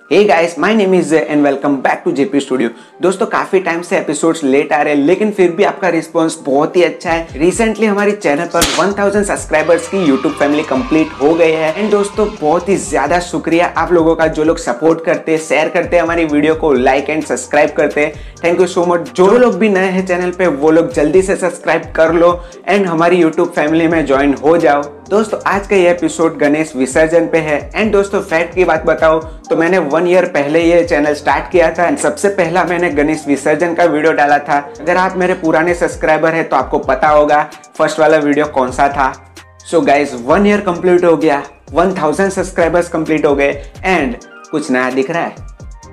Hey guys, my name is and welcome back to JP studio. दोस्तों काफी time से episodes late आ रहे हैं, लेकिन फिर भी आपका रिस्पांस बहुत ही अच्छा है। रिसेंटली हमारी चैनल पर 1000 सब्सक्राइबर्स की यूट्यूब फैमिली कंप्लीट हो गई है। एंड दोस्तों बहुत ही ज्यादा शुक्रिया आप लोगों का, जो लोग सपोर्ट करते हैं, शेयर करते हैं हमारी वीडियो को, लाइक एंड सब्सक्राइब करते हैं। Thank you so much. जो लोग भी नए हैं चैनल पे, वो लोग जल्दी से सब्सक्राइब कर लो एंड हमारी यूट्यूब फैमिली में ज्वाइन हो जाओ। दोस्तों आज का ये एपिसोड गणेश विसर्जन पे है। एंड दोस्तों फैक्ट की बात बताओ तो मैंने 1 ईयर पहले ये चैनल स्टार्ट किया था। सबसे पहला मैंने गणेश विसर्जन का वीडियो डाला था। अगर आप मेरे पुराने सब्सक्राइबर हैं तो आपको पता होगा फर्स्ट वाला वीडियो कौन सा था। सो गाइज 1 ईयर कंप्लीट हो गया, 1000 सब्सक्राइबर्स कंप्लीट हो गए एंड कुछ नया दिख रहा है।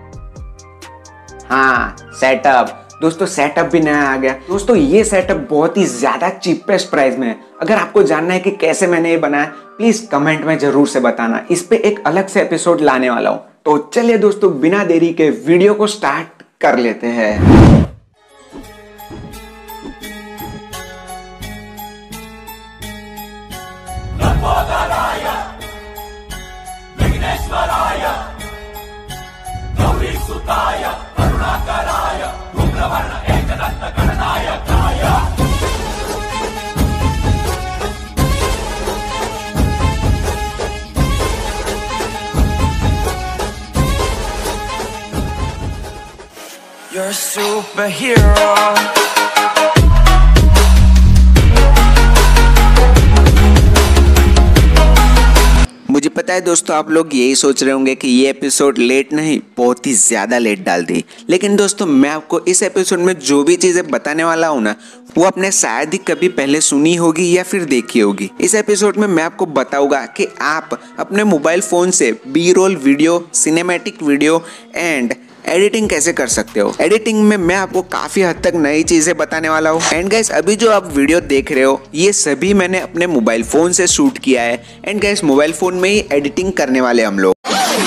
हाँ, सेटअप। दोस्तों सेटअप भी नया आ गया। दोस्तों ये सेटअप बहुत ही ज्यादा चीपेस्ट प्राइस में है। अगर आपको जानना है कि कैसे मैंने ये बनाया, प्लीज कमेंट में जरूर से बताना। इस पे एक अलग से एपिसोड लाने वाला हूं। तो चलिए दोस्तों बिना देरी के वीडियो को स्टार्ट कर लेते हैं। You're a superhero. मुझे पता है दोस्तों आप लोग यही सोच रहे होंगे कि ये एपिसोड लेट नहीं, बहुत ही ज़्यादा लेट डाल दी। लेकिन दोस्तों मैं आपको इस एपिसोड में जो भी चीज़ें बताने वाला हूँ ना, वो आपने शायद ही कभी पहले सुनी होगी या फिर देखी होगी। इस एपिसोड में मैं आपको बताऊंगा कि आप अपने मोबाइल फ़ोन से B roll video, cinematic video and editing कैसे कर सकते हो। एडिटिंग में मैं आपको काफी हद तक नई चीजें बताने वाला हूँ। एंड गाइस अभी जो आप वीडियो देख रहे हो, ये सभी मैंने अपने मोबाइल फोन से शूट किया है। एंड गाइस मोबाइल फोन में ही एडिटिंग करने वाले हम लोग।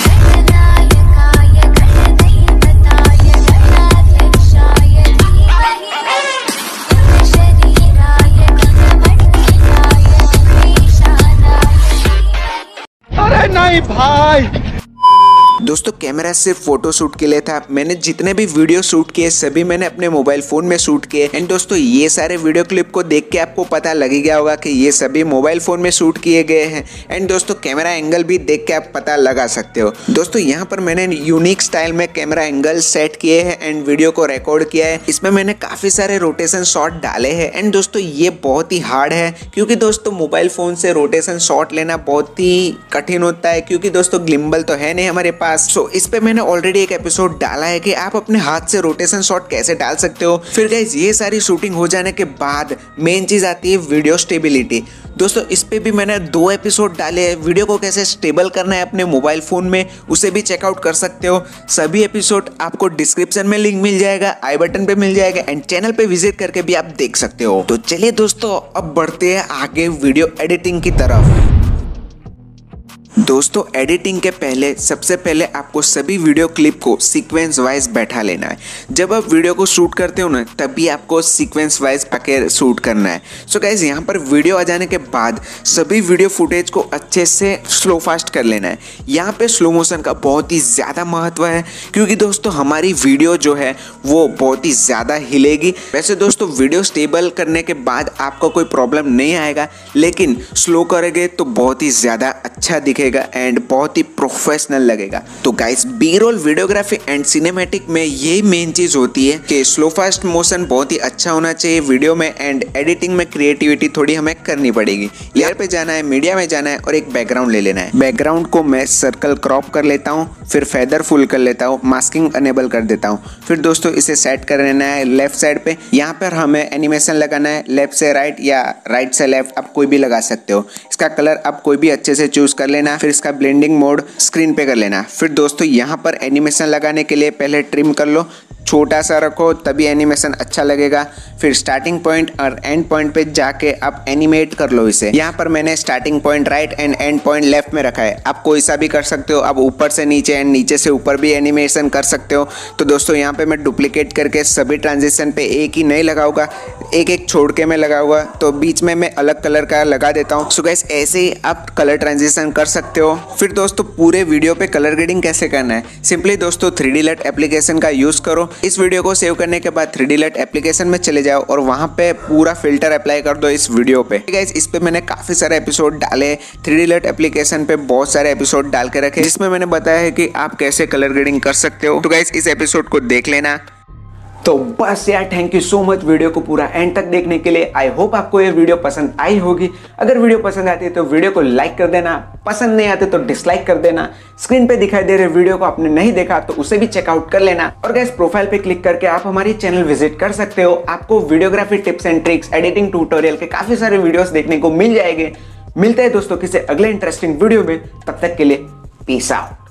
अरे नहीं भाई। दोस्तों कैमरा सिर्फ फोटो शूट के लिए था। मैंने जितने भी वीडियो शूट किए सभी मैंने अपने मोबाइल फोन में शूट किए। एंड दोस्तों ये सारे वीडियो क्लिप को देख के आपको पता लग ही गया होगा कि ये सभी मोबाइल फोन में शूट किए गए हैं। एंड दोस्तों कैमरा एंगल भी देख के आप पता लगा सकते हो। दोस्तों यहाँ पर मैंने यूनिक स्टाइल में कैमरा एंगल सेट किए हैं एंड वीडियो को रिकॉर्ड किया है। इसमें मैंने काफी सारे रोटेशन शॉट डाले हैं। एंड दोस्तों ये बहुत ही हार्ड है, क्योंकि दोस्तों मोबाइल फोन से रोटेशन शॉट लेना बहुत ही कठिन होता है, क्योंकि दोस्तों ग्लिम्बल तो है नहीं हमारे पास। सो इस पे मैंने ऑलरेडी एक एपिसोड डाला है कि आप अपने हाथ से रोटेशन शॉट कैसे डाल सकते हो। फिर गाइस ये सारी शूटिंग हो जाने के बाद मेन चीज आती है वीडियो स्टेबिलिटी। दोस्तों इस पे भी मैंने 2 एपिसोड डाले हैं। वीडियो को कैसे स्टेबल करना है अपने मोबाइल फोन में, उसे भी चेकआउट कर सकते हो। सभी एपिसोड आपको डिस्क्रिप्शन में लिंक मिल जाएगा, आई बटन पे मिल जाएगा एंड चैनल पे विजिट करके भी आप देख सकते हो। तो चलिए दोस्तों अब बढ़ते हैं आगे वीडियो एडिटिंग की तरफ। दोस्तों एडिटिंग के पहले सबसे पहले आपको सभी वीडियो क्लिप को सीक्वेंस वाइज बैठा लेना है। जब आप वीडियो को शूट करते हो ना, तभी आपको सीक्वेंस वाइज आके शूट करना है। सो गाइस यहाँ पर वीडियो आ जाने के बाद सभी वीडियो फुटेज को अच्छे से स्लो फास्ट कर लेना है। यहाँ पे स्लो मोशन का बहुत ही ज़्यादा महत्व है, क्योंकि दोस्तों हमारी वीडियो जो है वो बहुत ही ज़्यादा हिलेगी। वैसे दोस्तों वीडियो स्टेबल करने के बाद आपको कोई प्रॉब्लम नहीं आएगा, लेकिन स्लो करेंगे तो बहुत ही ज़्यादा अच्छा दिखेगा एंड बहुत ही प्रोफेशनल लगेगा। तो guys B roll videography and cinematic में यही मेन चीज होती है कि स्लो फास्ट मोशन बहुत ही अच्छा होना चाहिए वीडियो में। एंड एडिटिंग में क्रिएटिविटी थोड़ी हमें करनी पड़ेगी। लेयर पे जाना है, मीडिया में जाना है और एक बैकग्राउंड ले लेना है। बैकग्राउंड को मैं सर्कल क्रॉप कर लेता हूँ, फिर फेदर फुल कर लेता हूँ, मास्किंग अनेबल कर देता हूँ। फिर दोस्तों इसे सेट कर लेना है लेफ्ट साइड पे। यहाँ पर हमें एनिमेशन लगाना है, लेफ्ट से राइट या राइट से लेफ्ट, आप कोई भी लगा सकते हो। इसका कलर आप कोई भी अच्छे से चूज कर लेना। फिर इसका ब्लेंडिंग मोड स्क्रीन पे कर लेना। फिर दोस्तों यहाँ पर एनिमेशन लगाने के लिए पहले ट्रिम कर लो। छोटा सा रखो तभी एनिमेशन अच्छा लगेगा। फिर स्टार्टिंग पॉइंट और एंड पॉइंट पे जाके आप एनिमेट कर लो इसे। यहाँ पर मैंने starting point right and end point left में रखा है। आप कोई सा भी कर सकते हो, आप ऊपर से नीचे एंड नीचे से ऊपर भी एनिमेशन कर सकते हो। तो दोस्तों यहाँ पे मैं डुप्लीकेट करके सभी ट्रांजिशन पे एक ही नहीं लगाऊंगा, एक एक छोड़ के मैं लगाऊंगा। तो बीच में मैं अलग कलर का लगा देता हूँ। सो गाइस ऐसे ही आप कलर ट्रांजिशन कर सकते हो। फिर दोस्तों पूरे वीडियो पे कलर ग्रेडिंग कैसे करना है, सिंपली दोस्तों 3D LUT एप्लीकेशन का यूज करो। इस वीडियो को सेव करने के बाद 3D LUT एप्लीकेशन में चले जाओ और वहां पे पूरा फिल्टर अप्लाई कर दो इस वीडियो पे। गाइस इस पे मैंने काफी सारे एपिसोड डाले, 3D LUT एप्लीकेशन पे बहुत सारे एपिसोड डाल के रखे जिसमें मैंने बताया है कि आप कैसे कलर ग्रेडिंग कर सकते हो। तो गाइस इस एपिसोड को देख लेना। तो बस यार thank you so much video को पूरा एंड तक देखने के लिए। आई होप आपको ये वीडियो पसंद आई होगी। अगर वीडियो पसंद आती है तो वीडियो को लाइक कर देना, पसंद नहीं आते तो डिसलाइक कर देना। स्क्रीन पे दिखाई दे रहे वीडियो को आपने नहीं देखा तो उसे भी चेकआउट कर लेना। और गाइस प्रोफाइल पे क्लिक करके आप हमारी चैनल विजिट कर सकते हो। आपको videography tips and tricks, editing tutorial के काफी सारे वीडियोस देखने को मिल जाएंगे। मिलते हैं दोस्तों किसी अगले इंटरेस्टिंग वीडियो में, तब तक के लिए पीस आउट।